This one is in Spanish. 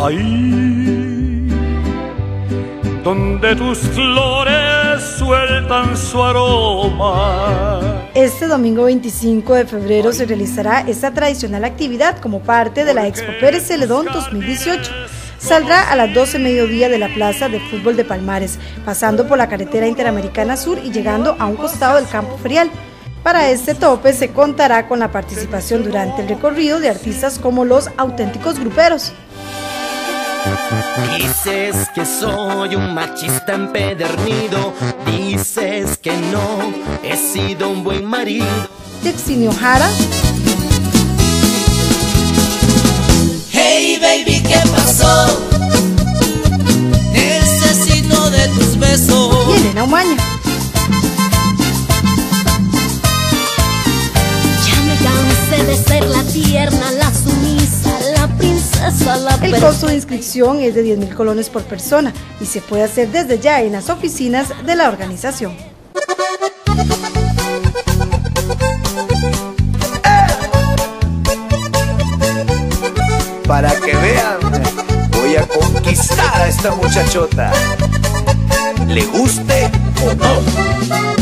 Ahí donde tus flores sueltan su aroma. Este domingo 25 de febrero se realizará esta tradicional actividad como parte de la Expo Pérez Celedón 2018. Saldrá a las 12 mediodía de la Plaza de Fútbol de Palmares, pasando por la carretera Interamericana Sur y llegando a un costado del campo ferial. Para este tope se contará con la participación durante el recorrido de artistas como los Auténticos Gruperos. Dices que soy un machista empedernido, dices que no he sido un buen marido. Dexinio Jara. Hey baby, ¿qué pasó? Necesito de tus besos. Y Elena Umaña. Ya me cansé de ser la tierna, la sumisa, la princesa, la El costo de inscripción es de 10.000 colones por persona y se puede hacer desde ya en las oficinas de la organización. Para que vean, voy a conquistar a esta muchachota, le guste o no.